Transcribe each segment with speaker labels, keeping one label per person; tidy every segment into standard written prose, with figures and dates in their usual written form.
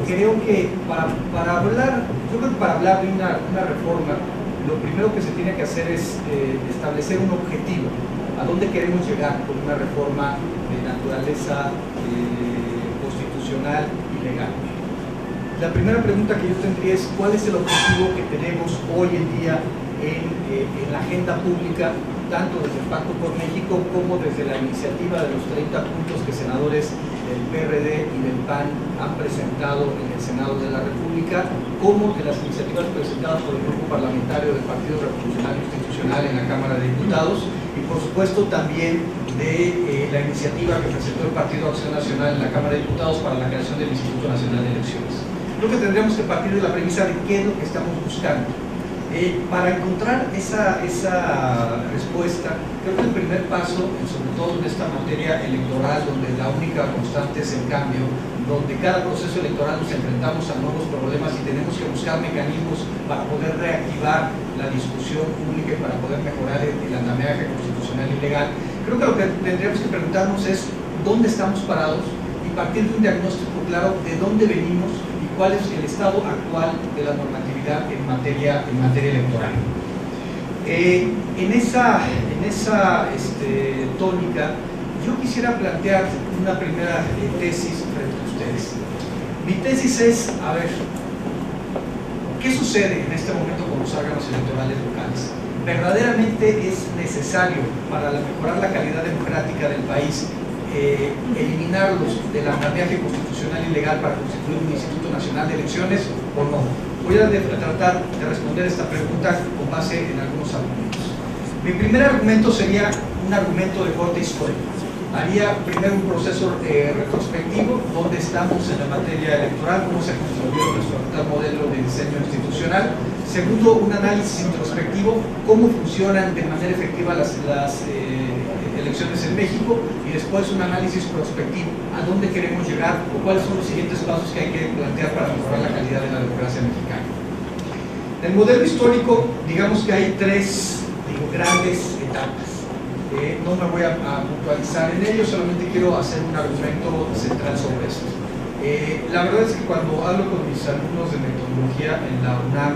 Speaker 1: creo que para hablar de una reforma, lo primero que se tiene que hacer es establecer un objetivo, a dónde queremos llegar con una reforma de naturaleza constitucional y legal. La primera pregunta que yo tendría es ¿cuál es el objetivo que tenemos hoy en día en la agenda pública, tanto desde el Pacto por México como desde la iniciativa de los 30 puntos que senadores del PRD y del PAN han presentado en el Senado de la República, como de las iniciativas presentadas por el Grupo Parlamentario del Partido Revolucionario Institucional en la Cámara de Diputados y por supuesto también de la iniciativa que presentó el Partido Acción Nacional en la Cámara de Diputados para la creación del Instituto Nacional de Elecciones? Creo que tendríamos que partir de la premisa de qué es lo que estamos buscando. Para encontrar esa respuesta, creo que el primer paso, sobre todo en esta materia electoral, donde la única constante es el cambio, donde cada proceso electoral nos enfrentamos a nuevos problemas y tenemos que buscar mecanismos para poder reactivar la discusión pública y para poder mejorar el andamiaje constitucional y legal, creo que lo que tendríamos que preguntarnos es dónde estamos parados y partir de un diagnóstico claro de dónde venimos y cuál es el estado actual de la normatividad en materia electoral. En esa tónica, yo quisiera plantear una primera tesis frente a ustedes. Mi tesis es, a ver, ¿qué sucede en este momento con los órganos electorales locales? ¿Verdaderamente es necesario para mejorar la calidad democrática del país eliminarlos del andamiaje constitucional y legal para constituir un Instituto Nacional de Elecciones o no? Voy a tratar de responder esta pregunta con base en algunos argumentos. Mi primer argumento sería un argumento de corte histórico. Haría primero un proceso retrospectivo, dónde estamos en la materia electoral, cómo se construyó nuestro actual modelo de diseño institucional. Segundo, un análisis introspectivo, cómo funcionan de manera efectiva las elecciones en México, y después un análisis prospectivo, a dónde queremos llegar o cuáles son los siguientes pasos que hay que plantear para mejorar la calidad de la democracia mexicana. En el modelo histórico, digamos que hay tres grandes etapas. No me voy a puntualizar en ello, solamente quiero hacer un argumento central sobre esto. La verdad es que cuando hablo con mis alumnos de metodología en la UNAM,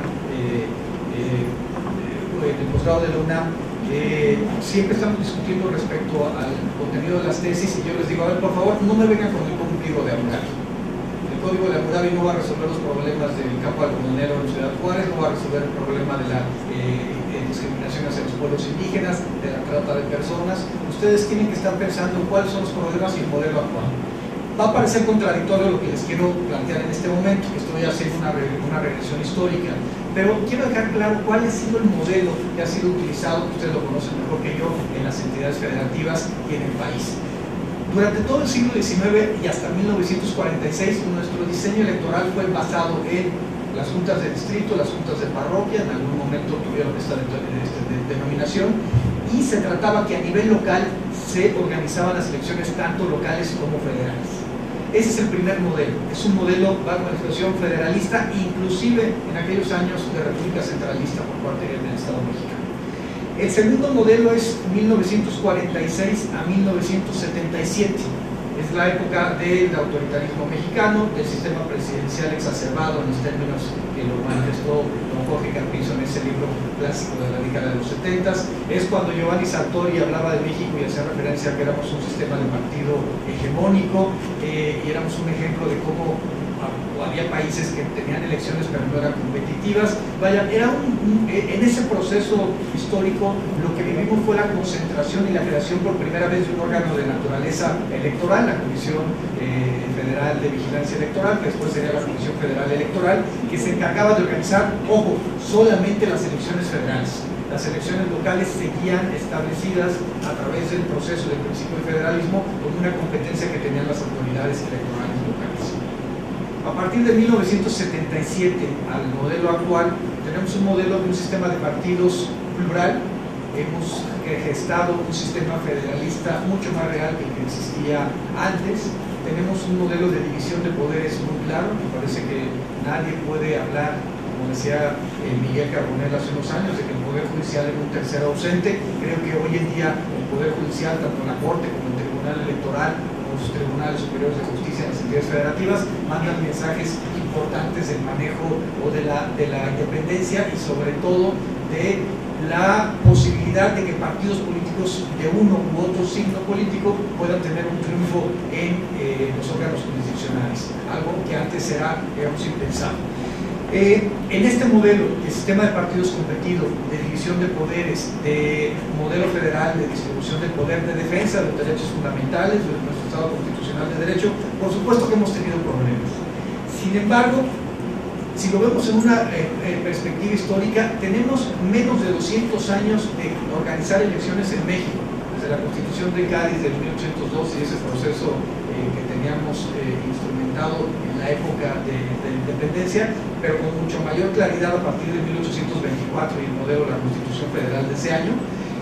Speaker 1: en el posgrado de la UNAM, siempre estamos discutiendo respecto al contenido de las tesis y yo les digo, a ver, por favor, no me vengan con el código de Hammurabi. El código de Hammurabi no va a resolver los problemas del campo algodonero en Ciudad Juárez, no va a resolver el problema de la discriminación hacia los pueblos indígenas, de la trata de personas. Ustedes tienen que estar pensando en cuáles son los problemas y el modelo actual. Va a parecer contradictorio lo que les quiero plantear en este momento, que estoy haciendo una regresión histórica, pero quiero dejar claro cuál ha sido el modelo que ha sido utilizado, que ustedes lo conocen mejor que yo, en las entidades federativas y en el país. Durante todo el siglo XIX y hasta 1946, nuestro diseño electoral fue basado en las juntas de distrito, las juntas de parroquia, en algún momento tuvieron esta denominación, y se trataba que a nivel local se organizaban las elecciones tanto locales como federales. Ese es el primer modelo, es un modelo bajo la expresión federalista, inclusive en aquellos años de república centralista por parte del Estado mexicano. El segundo modelo es 1946 a 1977. Es la época del autoritarismo mexicano, del sistema presidencial exacerbado en los términos que lo manifestó don Jorge Carpizo en ese libro clásico de la década de los 70s. Es cuando Giovanni Sartori hablaba de México y hacía referencia a que éramos un sistema de partido hegemónico y éramos un ejemplo de cómo había países que tenían elecciones pero no eran competitivas. Vaya, en ese proceso histórico lo que vivimos fue la concentración y la creación por primera vez de un órgano de naturaleza electoral, la Comisión Federal de Vigilancia Electoral, que después sería la Comisión Federal Electoral, que se encargaba de organizar, ojo, solamente las elecciones federales. Las elecciones locales seguían establecidas a través del proceso del principio de federalismo con una competencia que tenían las autoridades electorales locales. A partir de 1977 al modelo actual, tenemos un modelo de un sistema de partidos plural. Hemos gestado un sistema federalista mucho más real que el que existía antes. Tenemos un modelo de división de poderes muy claro. Me parece que nadie puede hablar, como decía Miguel Carbonell hace unos años, de que el Poder Judicial es un tercero ausente. Creo que hoy en día el Poder Judicial, tanto la Corte como el Tribunal Electoral, los tribunales superiores de justicia en las entidades federativas, mandan mensajes importantes del manejo o de la independencia y sobre todo de la posibilidad de que partidos políticos de uno u otro signo político puedan tener un triunfo en los órganos jurisdiccionales, algo que antes era, digamos, impensable. En este modelo de sistema de partidos competido, de división de poderes, de modelo federal de distribución del poder, de defensa de los derechos fundamentales de nuestro Estado Constitucional de Derecho, por supuesto que hemos tenido problemas. Sin embargo, si lo vemos en una perspectiva histórica, tenemos menos de 200 años de organizar elecciones en México, desde la Constitución de Cádiz de 1802 y ese proceso que teníamos instrumentado en la época de independencia, pero con mucho mayor claridad a partir de 1824 y el modelo de la Constitución Federal de ese año.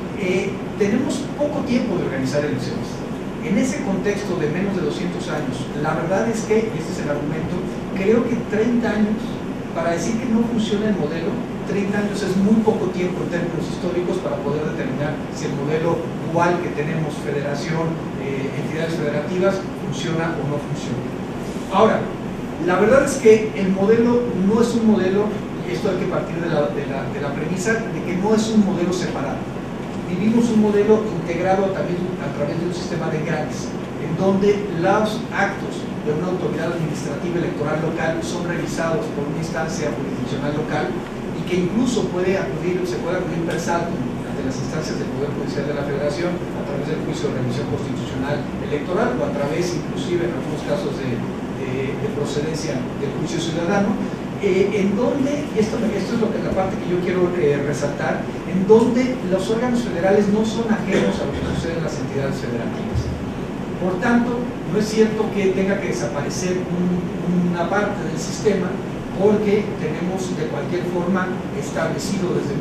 Speaker 1: Tenemos poco tiempo de organizar elecciones. En ese contexto de menos de 200 años, la verdad es que, y este es el argumento, creo que 30 años para decir que no funciona el modelo, 30 años es muy poco tiempo en términos históricos para poder determinar si el modelo dual que tenemos, federación, entidades federativas, funciona o no funciona. Ahora, la verdad es que el modelo no es un modelo, y esto hay que partir de la premisa de que no es un modelo separado. Vivimos un modelo integrado también a través de un sistema de engranes, en donde los actos de una autoridad administrativa electoral local son revisados por una instancia jurisdiccional local y que incluso se puede acudir per saltum ante las instancias del Poder Judicial de la Federación a través del juicio de revisión constitucional electoral o a través inclusive en algunos casos de procedencia del juicio ciudadano, en donde, y esto es la parte que yo quiero resaltar, en donde los órganos federales no son ajenos a lo que sucede en las entidades federativas. Por tanto, no es cierto que tenga que desaparecer una parte del sistema, porque tenemos de cualquier forma establecido desde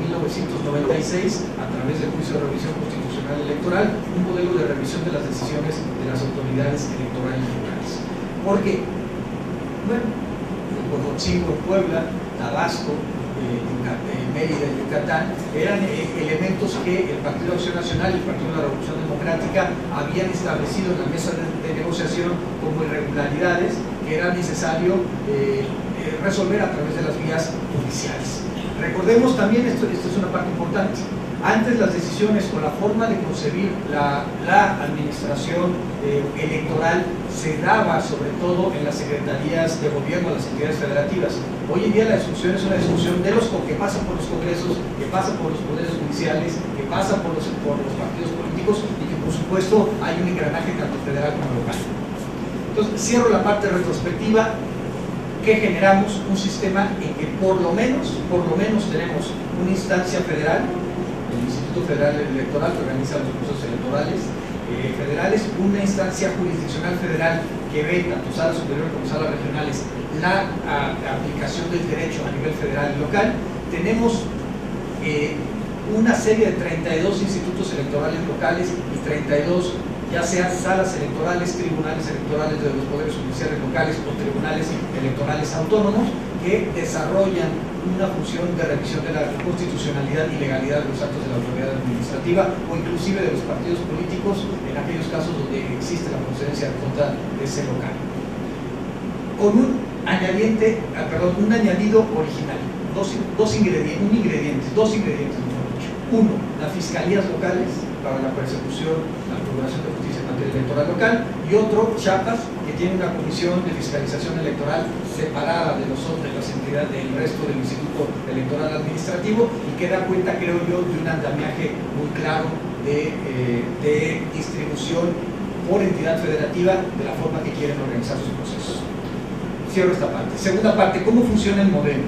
Speaker 1: 1996, a través del juicio de revisión constitucional electoral, un modelo de revisión de las decisiones de las autoridades electorales locales. ¿Por qué? Bueno, Huejotzingo en Puebla, Tabasco, Mérida y Yucatán eran elementos que el Partido de Acción Nacional y el Partido de la Revolución Democrática habían establecido en la mesa de negociación como irregularidades que era necesario resolver a través de las vías judiciales. Recordemos también, esto es una parte importante, antes las decisiones o la forma de concebir la administración electoral se daba sobre todo en las secretarías de gobierno de las entidades federativas. Hoy en día la discusión es una discusión de que pasa por los congresos, que pasa por los poderes judiciales, que pasa por los partidos políticos y que por supuesto hay un engranaje tanto federal como local. Entonces cierro la parte retrospectiva, que generamos un sistema en que por lo menos tenemos una instancia federal, el Instituto Federal Electoral que organiza los procesos electorales federales, una instancia jurisdiccional federal que ve tanto salas superiores como salas regionales la aplicación del derecho a nivel federal y local. Tenemos una serie de 32 institutos electorales locales y 32 ya sean salas electorales, tribunales electorales de los poderes judiciales locales o tribunales electorales autónomos que desarrollan una función de revisión de la constitucionalidad y legalidad de los actos de la autoridad administrativa o inclusive de los partidos políticos en aquellos casos donde existe la procedencia en contra de ese local. Con un añadido original, dos ingredientes. Uno, las fiscalías locales para la persecución, la procuración de justicia en materia electoral local, y otro, Chiapas, que tiene una comisión de fiscalización electoral separada de las entidades del resto del Instituto Electoral Administrativo y que da cuenta, creo yo, de un andamiaje muy claro de distribución por entidad federativa de la forma que quieren organizar sus procesos. Cierro esta parte. Segunda parte, ¿cómo funciona el modelo?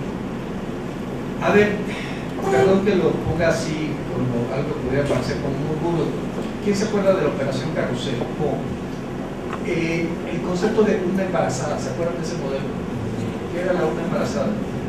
Speaker 1: A ver, perdón que lo ponga así como algo que pudiera parecer como muy rudo. ¿Quién se acuerda de la operación Carrusel? El concepto de una embarazada, ¿se acuerdan de ese modelo? ¿Qué era la una embarazada?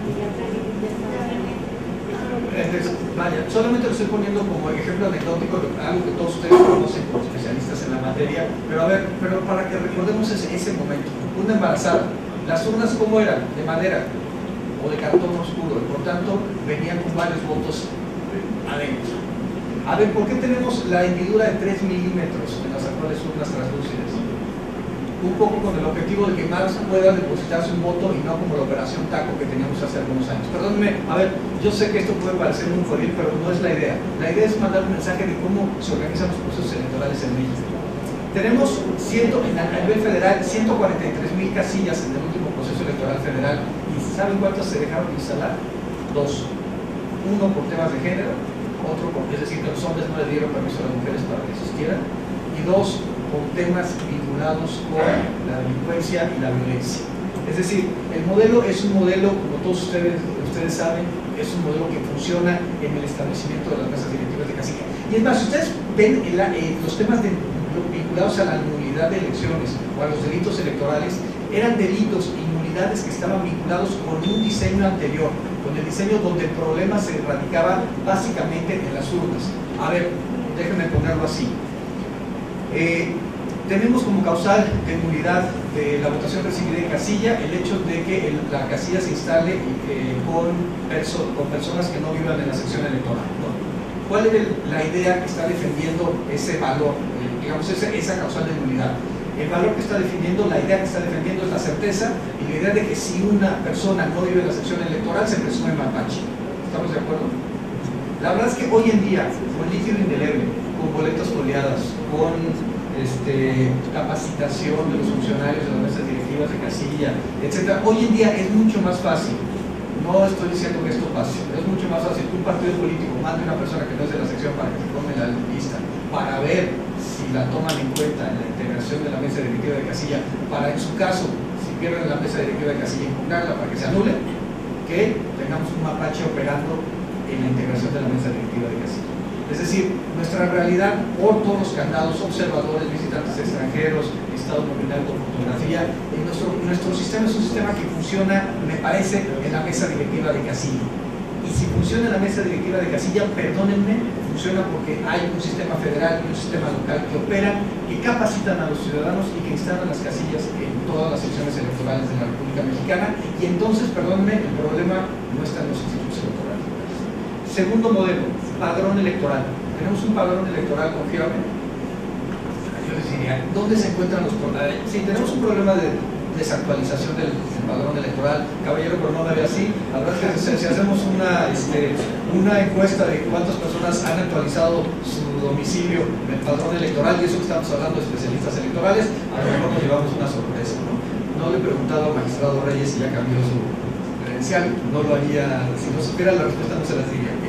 Speaker 1: Entonces, vaya, solamente lo estoy poniendo como ejemplo anecdótico, algo que todos ustedes conocen como especialistas en la materia, pero para que recordemos ese momento. Una embarazada, las urnas ¿cómo eran? De madera o de cartón oscuro, y por tanto venían con varios votos adentro. A ver, ¿por qué tenemos la hendidura de 3 milímetros en las actuales urnas translúcidas? un poco con el objetivo de que más pueda depositarse un voto y no como la operación taco que teníamos hace algunos años. Perdónenme, a ver, yo sé que esto puede parecer muy pueril, pero no es la idea. La idea es mandar un mensaje de cómo se organizan los procesos electorales en México. Tenemos a nivel federal 143,000 casillas en el último proceso electoral federal. ¿Y saben cuántas se dejaron de instalar? 2. Uno por temas de género, otro porque, es decir, que los hombres no le dieron permiso a las mujeres para que existieran, y 2 por temas vinculados con la delincuencia y la violencia. Es decir, el modelo es un modelo, como todos ustedes saben, es un modelo que funciona en el establecimiento de las mesas directivas de casilla. Y es más, si ustedes ven los temas vinculados a la nulidad de elecciones o a los delitos electorales, eran delitos y nulidades que estaban vinculados con un diseño anterior, con el diseño donde el problema se radicaba básicamente en las urnas. A ver, déjenme ponerlo así. Tenemos como causal de nulidad de la votación recibida en casilla el hecho de que la casilla se instale con personas que no vivan en la sección electoral, ¿no? ¿Cuál es la idea que está defendiendo ese valor, digamos, esa causal de nulidad? El valor que está defendiendo, la idea que está defendiendo es la certeza y la idea de que si una persona no vive en la sección electoral se presume mapache. ¿Estamos de acuerdo? La verdad es que hoy en día, con líquido indeleble, con boletas foliadas, con capacitación de los funcionarios de las mesas directivas de casilla, etc., hoy en día es mucho más fácil. No estoy diciendo que esto pase, pero es mucho más fácil que un partido político mande a una persona que no es de la sección para que se tome la lista, para ver si la toman en cuenta en la integración de la mesa directiva de casilla, para en su caso, si pierden la mesa directiva de casilla, impugnarla para que se anule, que tengamos un mapache operando en la integración de la mesa directiva de casilla. Es decir, nuestra realidad, por todos los candados, observadores, visitantes extranjeros, estado nominal con fotografía, nuestro sistema es un sistema que funciona, me parece, en la mesa directiva de casilla. Y si funciona en la mesa directiva de casilla, perdónenme, funciona porque hay un sistema federal y un sistema local que operan, que capacitan a los ciudadanos y que instalan las casillas en todas las secciones electorales de la República Mexicana. Y entonces, perdónenme, el problema no está en los institutos electorales. Segundo modelo, padrón electoral. Tenemos un padrón electoral confiable. Yo les diría, ¿dónde se encuentran los problemas? Sí, tenemos un problema de desactualización del padrón electoral. Caballero, pero no me ve así. La verdad es que si hacemos una encuesta de cuántas personas han actualizado su domicilio en el padrón electoral, y eso que estamos hablando de especialistas electorales, a lo mejor nos llevamos una sorpresa, ¿no? No le he preguntado al magistrado Reyes si ya cambió su credencial, no lo haría, si no supiera la respuesta no se las diría.